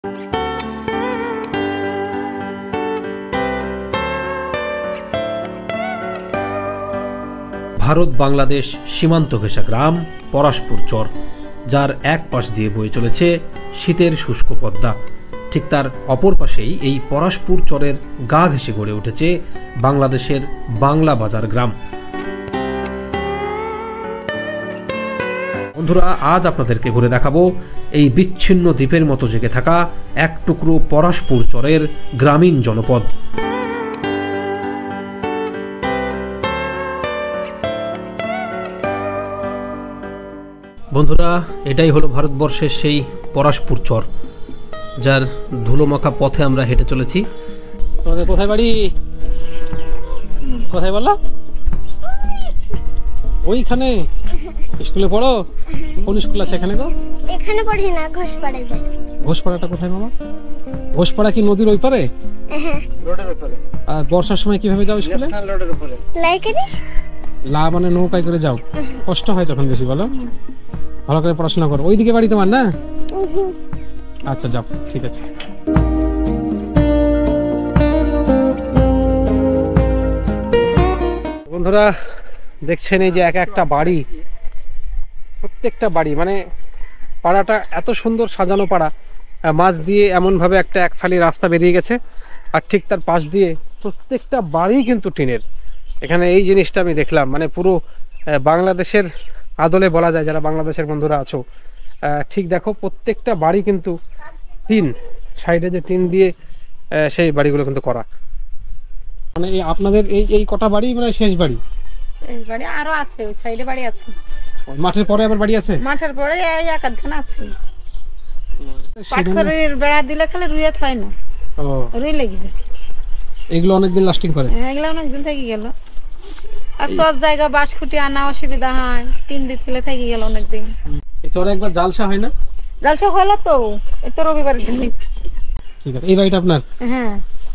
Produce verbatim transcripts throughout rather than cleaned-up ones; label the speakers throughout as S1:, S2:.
S1: ভারত বাংলাদেশ সীমান্ত ঘেঁষা গ্রাম পরাশপুর চর, যার এক পাশ দিয়ে বয়ে চলেছে শীতের শুষ্ক পদ্মা। ঠিক তার অপর পাশেই এই পরাশপুর চরের গা ঘেঁষে গড়ে উঠেছে বাংলাদেশের বাংলা বাজার গ্রাম। বন্ধুরা, আজ আপনাদেরকে ঘুরে দেখাবো এই বিচ্ছিন্ন দ্বীপের মতো জেগে থাকা এক টুকরো পরাশপুর চরের গ্রামীণ জনপদ। বন্ধুরা, এটাই হলো ভারতবর্ষের সেই পরাশপুর চর, যার ধুলোমাখা পথে আমরা হেঁটে চলেছি।
S2: তোমাদের কোথায় বাড়ি? কোথায় বললা? ওইখানে স্কুলে পড়ো? কোন স্কুল আছে এখানে গো?
S3: এখানে পড়ি না, ঘোষপাড়ায় যাই।
S2: ঘোষপাড়াটা কোথায় মামা? ঘোষপাড়া কি নদীর ওই পারে?
S3: হ্যাঁ,
S2: রোডের ওপারে। আর বর্ষার সময় কিভাবে যাও স্কুলে? ন্যাশনাল রোডের ওপারে।
S3: লাইকারি?
S2: লা মানে নৌকায় করে যাও? কষ্ট হয় তখন বেশি, বলো? ভালো করে পড়াশোনা করো। ওইদিকে বাড়ি তোমার না? আচ্ছা যাও, ঠিক আছে। বন্ধুরা দেখছেন এই যে এক একটা বাড়ি, প্রত্যেকটা বাড়ি মানে পাড়াটা এত সুন্দর সাজানো পাড়া, মাঝ দিয়ে এমনভাবে একটা এক ফালি রাস্তা বেরিয়ে গেছে, আর ঠিক তার পাশ দিয়ে প্রত্যেকটা বাড়ি কিন্তু টিনের। এখানে এই জিনিসটা আমি দেখলাম, মানে পুরো বাংলাদেশের আদলে বলা যায়, যারা বাংলাদেশের বন্ধুরা আছো ঠিক দেখো প্রত্যেকটা বাড়ি কিন্তু টিন, সাইডে যে টিন দিয়ে সেই বাড়িগুলো কিন্তু করা। মানে আপনাদের এই এই কটা বাড়ি মানে শেষ বাড়ি?
S4: শেষ বাড়ি আরো আছে, ওই সাইডে বাড়ি আছে।
S2: মাঠের পরে আবার বাড়ি আছে?
S4: মাঠের পরে এই একাধখানা আছে। পাটখড়ির বেড়া দিলে খালি রুইয়া হয় না, ও রুই লেগে যায়।
S2: এগুলো অনেকদিন লাস্টিং করে?
S4: হ্যাঁ, এগুলো অনেকদিন থেকে গেল। আর সব জায়গা বাঁশখুঁটি আনা অসুবিধা হয়, টিন দিতে থেকে গেল অনেকদিন।
S2: এই চরে একবার জালসা হয় না?
S4: জালসা হলো তো, এই তো রবিবারের দিন হয়েছে।
S2: ঠিক আছে, এই বাড়িটা আপনার?
S4: হ্যাঁ।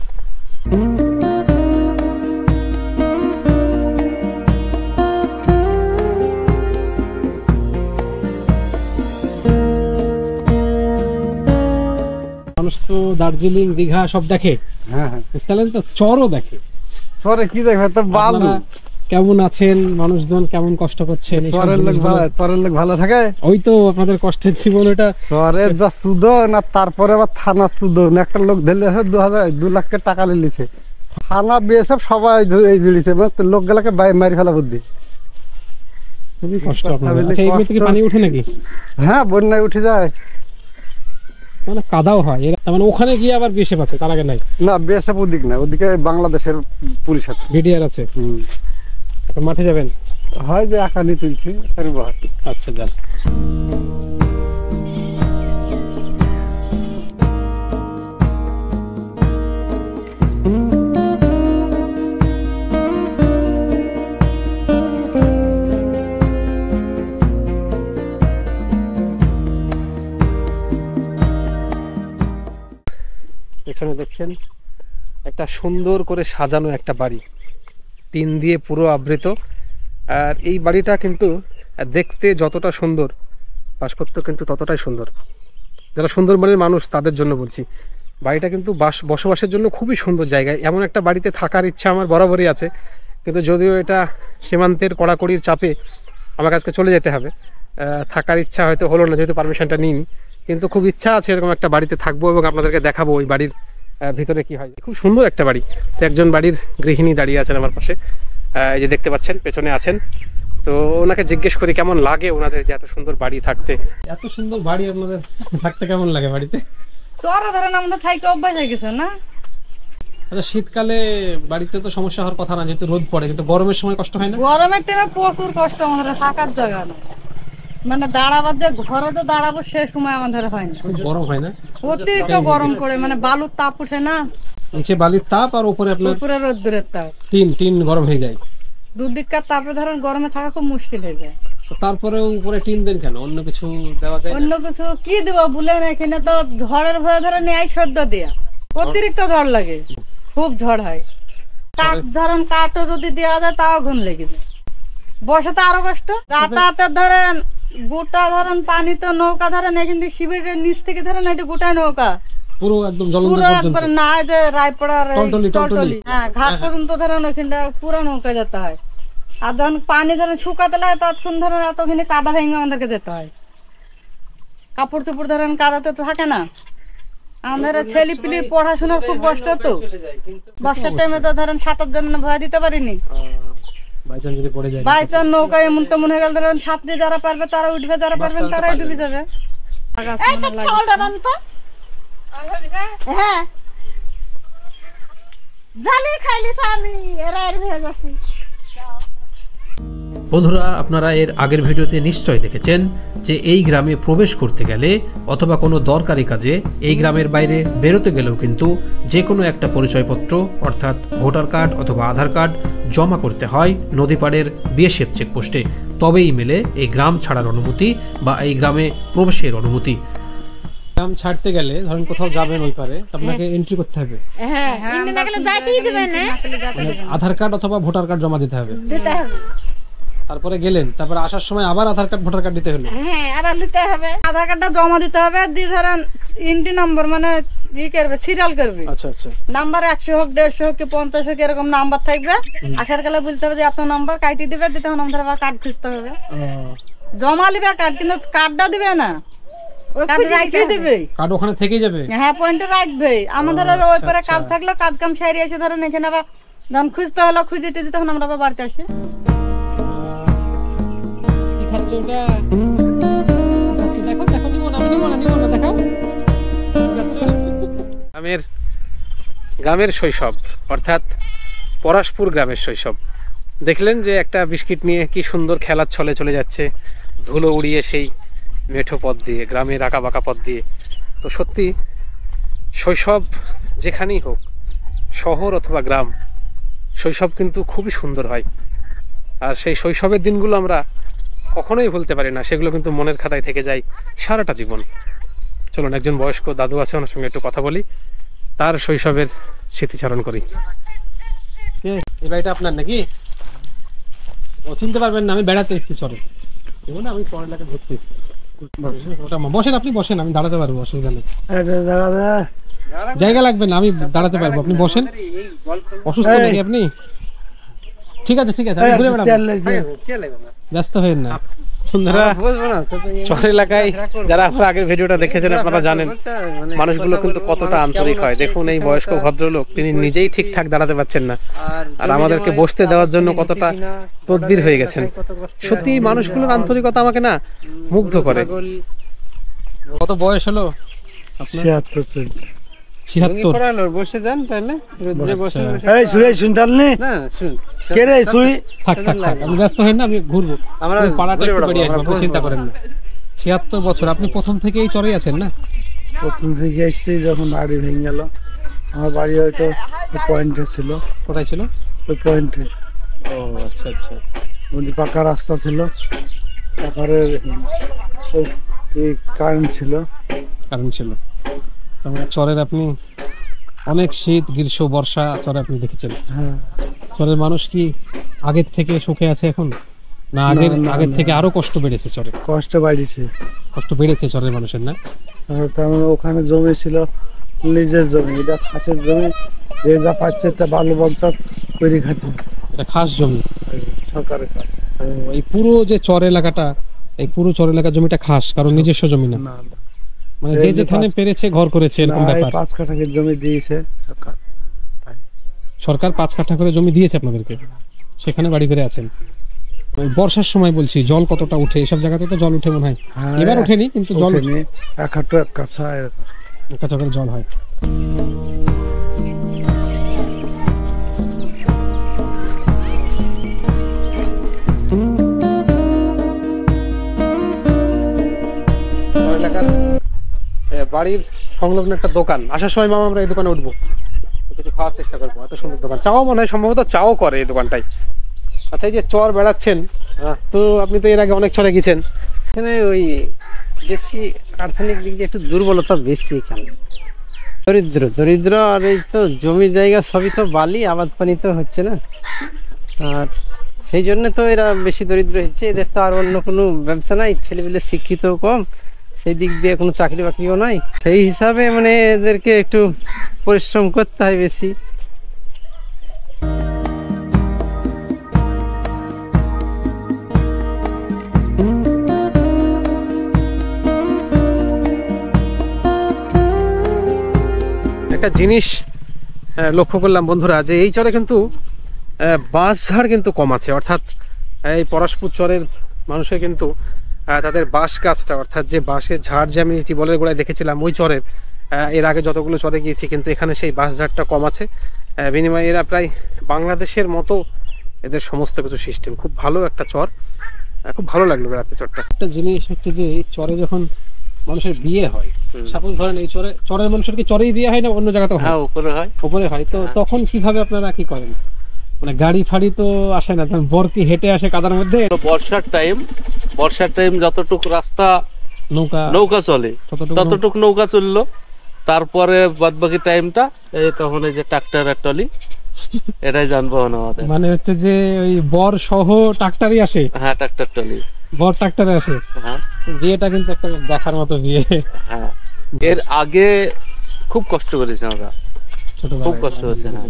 S2: মানুষ তো দার্জিলিং দীঘা সব দেখে, হ্যাঁ হ্যাঁ, তো চরও দেখে।
S5: চরে কি দেখবে তো বালু।
S2: কেমন আছেন মানুষজন, কেমন কষ্ট করছেন?
S5: চরের লোক ভালো, চরের লোক ভালো থাকে।
S2: ওই তো আপনাদের কষ্টের জীবন এটা।
S5: চরের যা সুদো না, তারপরে আবার থানা সুদো না। একটা লোক ধরলে দু হাজার দু লাখ টাকা লিছে, থানা বিএসএফ সবাই এই জুড়িছে, লোক গুলাকে মারি ফেলা বুদ্ধি।
S2: খুবই কষ্ট আপনাদের। আচ্ছা, এগুলো থেকে পানি উঠে নাকি?
S5: হ্যাঁ, বন্যায় উঠে যায়,
S2: মানে কাদাও হয়। তার মানে ওখানে গিয়ে আবার বিএসএফ আছে, তার আগে নাই? না,
S5: বিএসএফ ওদিক না, ওদিকে বাংলাদেশের পুলিশ আছে,
S2: বিডিআর আছে। হুম, মাঠে যাবেন?
S5: হয় যে একানি তুলছি।
S2: আচ্ছা যান। পেছনে দেখছেন একটা সুন্দর করে সাজানো একটা বাড়ি, টিন দিয়ে পুরো আবৃত। আর এই বাড়িটা কিন্তু দেখতে যতটা সুন্দর, বাস করতে কিন্তু ততটাই সুন্দর। যারা সুন্দরবনের মানুষ তাদের জন্য বলছি, বাড়িটা কিন্তু বাস বসবাসের জন্য খুবই সুন্দর জায়গায়। এমন একটা বাড়িতে থাকার ইচ্ছা আমার বরাবরই আছে, কিন্তু যদিও এটা সীমান্তের কড়াকড়ির চাপে আমার কাছে চলে যেতে হবে, থাকার ইচ্ছা হয়তো হলো না যেহেতু পারমিশনটা নিইনি, কিন্তু খুব ইচ্ছা আছে এরকম একটা বাড়িতে থাকবো এবং আপনাদেরকে দেখাবো ওই বাড়ির ভিতরে কি হয়। খুব সুন্দর একটা বাড়ি। তো একজন বাড়ির গৃহিণী দাঁড়িয়ে আছেন আমার পাশে, এই যে দেখতে পাচ্ছেন পেছনে আছেন। তো ওনাকে জিজ্ঞেস করি কেমন লাগে ওনাদের যে এত সুন্দর বাড়ি থাকতে। এত সুন্দর বাড়ি আপনাদের থাকতে কেমন লাগে বাড়িতে?
S4: চরে ধরেন আমাদের থাইকে অভ্যাস হয়ে গেছে না।
S2: আচ্ছা, শীতকালে বাড়িতে তো সমস্যা হওয়ার কথা না যেহেতু রোদ পড়ে, কিন্তু গরমের সময় কষ্ট হয় না?
S4: গরমের টাইমে প্রচুর কষ্ট, আমাদের থাকার জায়গা না, মানে দাঁড়াবার যে ঘরে তো দাঁড়াবো সে সময় আমাদের হয় না।
S2: গরম হয় না?
S4: অতিরিক্ত গরম পড়ে, মানে বালুর তাপ উঠে না,
S2: নিচে বালির তাপ আর উপরে আপনার
S4: উপরে রোদ্দুরের তাপ,
S2: টিন টিন গরম হয়ে যায়।
S4: দুদিককার তাপে ধরেন গরমে থাকা খুব মুশকিল হয়ে যায়।
S2: তারপরে উপরে টিন দেন কেন? অন্য কিছু দেওয়া যায়?
S4: অন্য কিছু কি দেবো বলেন, এখানে তো ঝড়ের ভয়ে ধরেন এই সদ্য দেয়া, অতিরিক্ত ঝড় লাগে, খুব ঝড় হয়। কাঠ ধরেন কাঠও যদি দেওয়া যায় তাও ঘুম লেগে যায়, বসাতে আরো কষ্ট। যাতায়াতের ধরেন গোটা ধরেন পানি তো নৌকা ধরেন এখান থেকে শিবিরের নিচ থেকে ধরেন এটা গোটায় নৌকা
S2: পুরো একদম
S4: পুরো
S2: জলন্ধর পর্যন্ত
S4: একবার না যে রায়পাড়ার এই
S2: টলটলি, টলটলি।
S4: টলটলি, হ্যাঁ ঘাট পর্যন্ত ধরেন ওইখানটা পুরো নৌকা যেতে হয়। আর যখন পানি ধরেন শুকাতে লাগে ততক্ষণ ধরেন এতখানি কাদা ভেঙে আমাদেরকে যেতে হয়। কাপড় চোপড় ধরেন কাদাতে তো থাকে না। আমাদের ছেলে পিলির পড়াশোনার খুব কষ্ট তো, বর্ষার টাইমে তো ধরেন সাঁতার জন্য ভয় দিতে পারিনি।
S2: বাইচান যদি পড়ে যায়
S4: বাইচান নৌকা এমন তেমন হয়ে গেল ধরেন সাঁতরে যারা পারবে তারা উঠবে, যারা পারবেন তারাই ডুবে যাবে।
S3: হ্যাঁ জানি খাইলিস আমি এরা এর ভেয়ে যাচ্ছি।
S1: বন্ধুরা, আপনারা এর আগের ভিডিওতে নিশ্চয় দেখেছেন যে এই গ্রামে প্রবেশ করতে গেলে অথবা কোনো দরকারি কাজে এই গ্রামের বাইরে বেরোতে গেলেও কিন্তু যে কোনো একটা পরিচয়পত্র অর্থাৎ ভোটার কার্ড অথবা আধার কার্ড জমা করতে হয় নদীপাড়ের বিএসএফ চেকপোস্টে, তবেই মেলে এই গ্রাম ছাড়ার অনুমতি বা এই গ্রামে প্রবেশের অনুমতি।
S2: গ্রাম ছাড়তে গেলে ধরেন কোথাও যাবেন ওই পারে আপনাকে এন্ট্রি করতে হবে,
S3: হ্যাঁ ইন্ডিয়া না গেলে যাইতেই দিবে না,
S2: মানে আধার কার্ড অথবা ভোটার কার্ড জমা দিতে হবে।
S3: দিতে হবে।
S2: তারপরে গেলেন, তারপরে আসার সময় আবার আধার কার্ড ভোটার কার্ড দিতে হলো।
S3: হ্যাঁ আবার নিতে হবে।
S4: আধার কার্ডটা জমা দিতে হবে, দিয়ে ধরেন ইন্টি নম্বর মানে ই করবে, সিরিয়াল করবে।
S2: আচ্ছা আচ্ছা,
S4: নাম্বার একশো হোক দেড়শো হোক কি পঞ্চাশ হোক এরকম নাম্বার থাকবে। আসার কালে বলতে হবে যে এত নাম্বার কাটি দিবে, দিতে হবে আমাদের আবার কার্ড খুঁজতে হবে। জমা লিবে কার্ড, কিন্তু কার্ডটা দিবে না, কার্ড রাখতে দিবে।
S2: কার্ড ওখানে থেকেই যাবে।
S4: হ্যাঁ পয়েন্টে রাখবে। আমাদের ওই পারে কাজ থাকলো, কাজ কাম সারি এসে ধরেন এখানে আবার যখন খুঁজতে হলো খুঁজে টুজে তখন আমরা আবার বাড়িতে আসি।
S2: কি খাচ্ছ ওটা? খাচ্ছ, দেখো দেখো, নিব না, আমি নিব না, নিব না, দেখাও গ্রামের গ্রামের শৈশব অর্থাৎ পরাশপুর গ্রামের শৈশব। দেখলেন যে একটা বিস্কিট নিয়ে কি সুন্দর খেলার ছলে চলে যাচ্ছে, ধুলো উড়িয়ে সেই মেঠো পথ দিয়ে, গ্রামের আঁকা বাঁকা পথ দিয়ে। তো সত্যি শৈশব যেখানেই হোক, শহর অথবা গ্রাম, শৈশব কিন্তু খুবই সুন্দর হয়। আর সেই শৈশবের দিনগুলো আমরা কখনোই ভুলতে পারি না, সেগুলো কিন্তু মনের খাতায় থেকে যায় সারাটা জীবন। চলুন, একজন বয়স্ক দাদু আছে, ওনার সঙ্গে একটু কথা বলি, তার শৈশবের স্মৃতিচারণ করি। এই বাড়িটা আপনার নাকি? ও চিনতে পারবেন না, আমি বেড়াতে এসেছি চরে, না আমি পরের এলাকায় ঘুরতে এসেছি। ওটা বসেন, আপনি বসেন, আমি দাঁড়াতে পারবো, অসুবিধা নেই। জায়গা লাগবে না, আমি দাঁড়াতে পারবো, আপনি বসেন। অসুস্থ নাকি আপনি? ঠিক আছে ঠিক আছে, আমি ঘুরে বেড়াবো, ব্যস্ত হবেন না। বন্ধুরা, শহর এলাকায় যারা আপনারা আগের ভিডিওটা দেখেছেন আপনারা জানেন মানুষগুলো কিন্তু কতটা আন্তরিক হয়। দেখুন এই বয়স্ক ভদ্রলোক, তিনি নিজেই ঠিকঠাক দাঁড়াতে পারছেন না, আর আমাদেরকে বসতে দেওয়ার জন্য কতটা তদবির হয়ে গেছেন। সত্যি মানুষগুলোর আন্তরিকতা আমাকে না মুগ্ধ করে। কত বয়স হলো?
S5: ছিয়াত্তর।
S2: ছিয়াত্তর।
S6: বসে যান তাহলে,
S5: এই শুনে শুনতাল নি
S6: না শুন
S5: কে রে তুই?
S2: থাক থাক থাক, আপনি ব্যস্ত হবেন না, আমি ঘুরবো,
S6: আমরা
S2: পাড়াটা একটু বেরিয়ে আসবো, আপনি চিন্তা করেন না। ছিয়াত্তর বছর, আপনি প্রথম থেকে এই চরেই আছেন না?
S5: প্রথম থেকে এসছি যখন বাড়ি ভেঙে গেল, আমার বাড়ি হয়তো পয়েন্টে ছিল।
S2: কোথায় ছিল?
S5: ওই পয়েন্টে।
S2: ও আচ্ছা আচ্ছা,
S5: ওই পাকা রাস্তা ছিল, তারপরে ওই কারেন্ট ছিল।
S2: কারণ ছিল তারপরে চরের আপনি অনেক শীত, গ্রীষ্ম, বর্ষা চরে আপনি দেখেছেন।
S5: হ্যাঁ,
S2: চরের মানুষ কি আগের থেকে সুখে আছে এখন, না আগের আগের থেকে আরো কষ্ট বেড়েছে? চরে
S5: কষ্ট বাড়িছে,
S2: কষ্ট বেড়েছে চরের মানুষের না?
S5: কারণ ওখানে জমি ছিল নিজের জমি, এটা খাসের জমি, যে যা পাচ্ছে তা বালু বঞ্চক করে খাচ্ছে,
S2: এটা খাস জমি
S5: সরকারের কাজ।
S2: এই পুরো যে চর এলাকাটা, এই পুরো চর এলাকার জমিটা খাস, কারণ নিজস্ব জমি না,
S5: না
S2: মানে যে যেখানে পেরেছে ঘর করেছে এরকম ব্যাপার।
S5: পাঁচ কাঠা জমি দিয়েছে সরকার,
S2: সরকার পাঁচ কাঠা করে জমি দিয়েছে আপনাদেরকে, সেখানে বাড়ি করে আছেন। বর্ষার সময় বলছি, জল কতটা উঠে? এসব জায়গাতে তো জল উঠে মনে হয়, এবার ওঠেনি কিন্তু জল
S5: এক হাঁটু এক কাছা
S2: কাছা করে জল হয়। বাড়ির সংলগ্ন একটা দোকান, আসার সময় মামা আমরা এই দোকানে উঠবো, কিছু খাওয়ার চেষ্টা করবো। এত সুন্দর দোকান, চাও মনে হয় সম্ভবত চাও করে এই দোকানটাই। আচ্ছা, এই যে চর বেড়াচ্ছেন, তো আপনি তো এর আগে অনেক চরে গেছেন,
S6: এখানে ওই বেশি আর্থিক দিক দিয়ে একটু দুর্বলতা বেশি, এখানে দরিদ্র দরিদ্র আর এই তো জমি জায়গা সবই তো বালি, আবাদ পানি তো হচ্ছে না, আর সেই জন্য তো এরা বেশি দরিদ্র হচ্ছে। এদের তো আর অন্য কোনো ব্যবসা নাই, ছেলেপিলে শিক্ষিত কম, সেই দিক দিয়ে কোনো চাকরি বাকরিও নাই, সেই হিসাবে মানে এদেরকে একটু পরিশ্রম করতে হয় বেশি।
S2: একটা জিনিস আহ, লক্ষ্য করলাম বন্ধুরা, যে এই চরে কিন্তু আহ, বাঁশঝাড় কিন্তু কম আছে, অর্থাৎ এই পরশপুর চরের মানুষের কিন্তু আহ, তাদের বাঁশ গাছটা, অর্থাৎ যে বাঁশের ঝাড় যে আমি টিবলের গোড়ায় দেখেছিলাম ওই চরের, আহ, এর আগে যতগুলো চরে গিয়েছি কিন্তু এখানে সেই বাঁশ ঝাড়টা কম আছে। আহ, বিনিময়ে এরা প্রায় বাংলাদেশের মতো এদের সমস্ত কিছু সিস্টেম, খুব ভালো একটা চর, আহ, খুব ভালো লাগলো বেড়াতে চরটা। একটা জিনিস হচ্ছে যে এই চরে যখন মানুষের বিয়ে হয়, সাপোজ ধরেন এই চরে চরের মানুষের কি চরেই বিয়ে হয় না অন্য জায়গাতেও?
S6: হ্যাঁ, উপরে হয়।
S2: উপরে হয়, তো তখন কিভাবে আপনারা কি করেন? মানে গাড়ি ফাড়ি তো আসে না, তখন বর কি হেঁটে আসে কাদার মধ্যে?
S7: বর্ষার টাইম, বর্ষার টাইম যতটুকু রাস্তা
S2: নৌকা
S7: নৌকা চলে
S2: ততটুকু
S7: ততটুকু নৌকা চললো, তারপরে বাদ বাকি টাইমটা এই তখন এই যে ট্রাক্টর আর টলি এটাই যানবাহন আমাদের।
S2: মানে হচ্ছে যে ওই বর সহ ট্রাক্টরই আসে?
S7: হ্যাঁ, ট্রাক্টর টলি,
S2: বর ট্রাক্টরে আসে।
S7: হ্যাঁ,
S2: বিয়েটা কিন্তু একটা দেখার মতো বিয়ে।
S7: হ্যাঁ, এর আগে খুব কষ্ট করেছি আমরা, খুব কষ্ট হয়েছে। হ্যাঁ,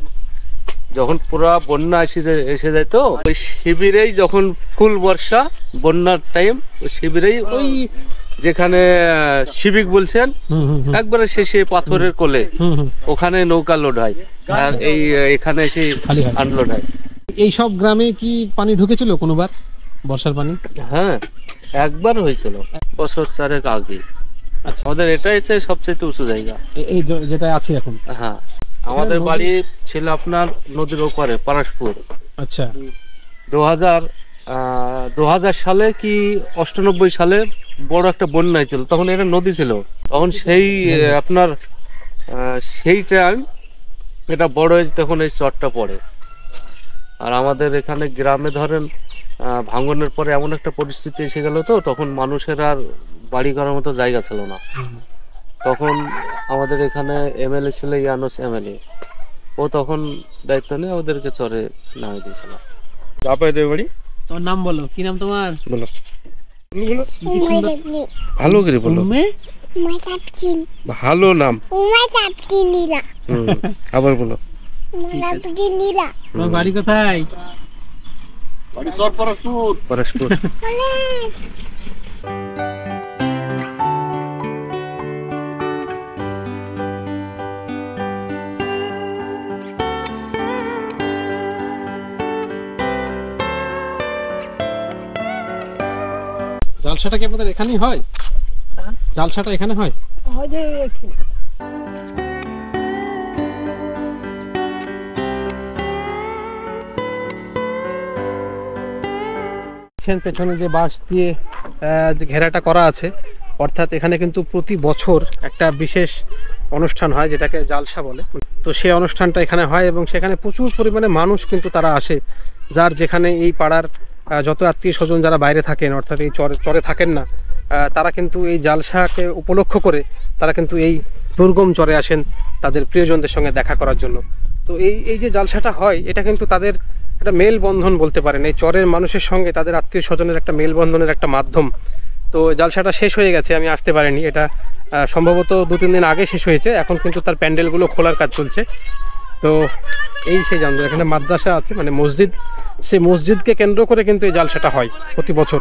S7: যখন পুরা বন্যা এসে যায়- এসে যায় তো ওই শিবিরেই, যখন ফুল বর্ষা বন্যার টাইম, ওই শিবিরেই ওই যেখানে আহ, শিবিক বলছেন
S2: হুম হুম হুম,
S7: একবারে শেষে পাথরের কোলে,
S2: হুম হুম।
S7: ওখানে নৌকা লোড হয় আর এই আহ, এখানে এসে
S2: খালি হয়।
S7: আনলোড হয়।
S2: এই সব গ্রামে কি পানি ঢুকেছিল কোনোবার, বর্ষার পানি?
S7: হ্যাঁ, একবার হয়েছিল বছর চারেক আগে।
S2: আচ্ছা,
S7: আমাদের এটাই হচ্ছে সবচেয়ে উঁচু জায়গা।
S2: এ- এই জ- যেটা আছে এখন?
S7: হ্যাঁ, আমাদের বাড়ি ছিল আপনার নদীর ওপারে পরশপুর।
S2: আচ্ছা,
S7: দু হাজার দু হাজার সালে কি অষ্টানব্বই সালে বড় একটা বন্যা ছিল, তখন এটা নদী ছিল, তখন সেই আহ, আপনার আহ, সেই টাইম এটা বড় হয়ে তখন এই চরটা পড়ে। আর আমাদের এখানে গ্রামে ধরেন আহ, ভাঙনের পরে এমন একটা পরিস্থিতি এসে গেল তো, তখন মানুষের আর বাড়ি করার মতো জায়গা ছিল না। তখন আমাদের এখানে এমএলএ ছিল ইয়ানুস এমএলএ, ও তখন দায়িত্ব নিয়ে আমাদেরকে চরে নামিয়ে দিয়েছিল। আপনাদের বাড়ি?
S6: তোমার নাম বলো, কি নাম তোমার?
S7: বলো ভালো করে বলো, ভালো নাম। হুম, আবার বলো।
S2: তোমার বাড়ি কোথায়?
S7: পরশপুর।
S2: জালসাটা কি আপনাদের এখানেই হয়? জালসাটা এখানে হয়? পেছনে যে বাঁশ দিয়ে আহ, যে ঘেরাটা করা আছে, অর্থাৎ এখানে কিন্তু প্রতি বছর একটা বিশেষ অনুষ্ঠান হয় যেটাকে জালসা বলে। তো সেই অনুষ্ঠানটা এখানে হয় এবং সেখানে প্রচুর পরিমাণে মানুষ কিন্তু তারা আসে, যার যেখানে এই পাড়ার আহ, যত আত্মীয় স্বজন যারা বাইরে থাকেন, অর্থাৎ এই চরে চরে থাকেন না, আহ, তারা কিন্তু এই জালসাকে উপলক্ষ করে তারা কিন্তু এই দুর্গম চরে আসেন তাদের প্রিয়জনদের সঙ্গে দেখা করার জন্য। তো এই এই যে জালসাটা হয়, এটা কিন্তু তাদের একটা মেলবন্ধন বলতে পারেন, এই চরের মানুষের সঙ্গে তাদের আত্মীয় স্বজনের একটা মেলবন্ধনের একটা মাধ্যম। তো জালসাটা শেষ হয়ে গেছে, আমি আসতে পারিনি, এটা আহ, সম্ভবত দু তিন দিন আগে শেষ হয়েছে, এখন কিন্তু তার প্যান্ডেলগুলো খোলার কাজ চলছে। তো এই সেই জানতো, এখানে মাদ্রাসা আছে মানে মসজিদ, সেই মসজিদকে কেন্দ্র করে কিন্তু এই জালসাটা হয় প্রতি বছর।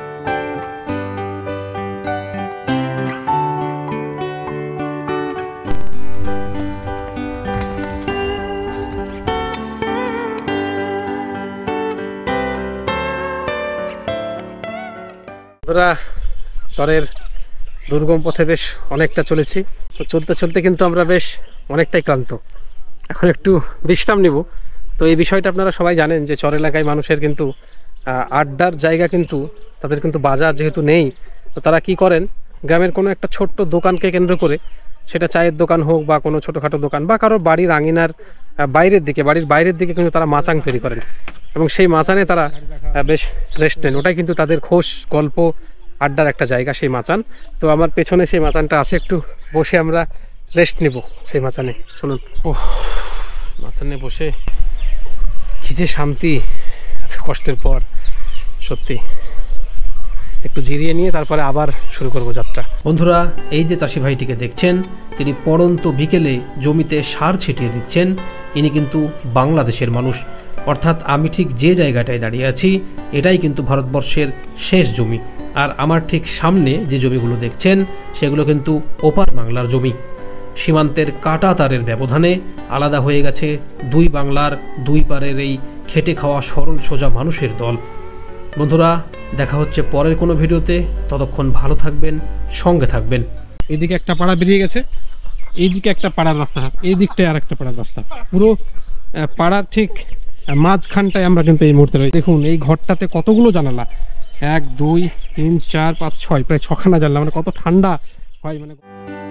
S2: আমরা চরের দুর্গম পথে বেশ অনেকটা চলেছি, তো চলতে চলতে কিন্তু আমরা বেশ অনেকটাই ক্লান্ত, এখন একটু বিশ্রাম নিব। তো এই বিষয়টা আপনারা সবাই জানেন যে চর এলাকায় মানুষের কিন্তু আহ, আড্ডার জায়গা কিন্তু তাদের কিন্তু বাজার যেহেতু নেই, তো তারা কি করেন, গ্রামের কোনো একটা ছোট্ট দোকানকে কেন্দ্র করে, সেটা চায়ের দোকান হোক বা কোনো ছোটোখাটো দোকান বা কারো বাড়ির আঙিনার আহ, বাইরের দিকে বাড়ির বাইরের দিকে কিন্তু তারা মাচাং তৈরি করেন এবং সেই মাচানে তারা আহ, বেশ রেস্ট নেন। ওটাই কিন্তু তাদের খোশ গল্প আড্ডার একটা জায়গা সেই মাচান। তো আমার পেছনে সেই মাচানটা আছে, একটু বসে আমরা রেস্ট নিব সেই মাচানে, চলুন। ও মাচানে বসে কি যে শান্তি এত কষ্টের পর, সত্যি একটু জিরিয়ে নিয়ে তারপরে আবার শুরু করব যাত্রা।
S1: বন্ধুরা, এই যে চাষি ভাইটিকে দেখছেন, তিনি পড়ন্ত বিকেলে জমিতে সার ছিটিয়ে দিচ্ছেন। ইনি কিন্তু বাংলাদেশের মানুষ, অর্থাৎ আমি ঠিক যে জায়গাটায় দাঁড়িয়ে আছি এটাই কিন্তু ভারতবর্ষের শেষ জমি। আর আমার ঠিক সামনে যে জমিগুলো দেখছেন সেগুলো কিন্তু ওপার বাংলার জমি। সীমান্তের কাটা তারের ব্যবধানে আলাদা হয়ে গেছে দুই বাংলার দুই পারের এই খেটে খাওয়া সরল সোজা মানুষের দল। বন্ধুরা, দেখা হচ্ছে পরের কোনো ভিডিওতে। ততক্ষণ ভালো থাকবেন, সঙ্গে থাকবেন।
S2: এইদিকে একটা পাড়া বেরিয়ে গেছে, এইদিকে একটা পাড়ার রাস্তা, এই দিকটায় আর একটা পাড়ার রাস্তা। পুরো আহ, পাড়ার ঠিক মাঝখানটায় আমরা কিন্তু এই মুহূর্তে রয়েছি। দেখুন এই ঘরটাতে কতগুলো জানালা, এক দুই তিন চার পাঁচ ছয়, প্রায় ছখানা জানলা। মানে কত ঠান্ডা হয় মানে।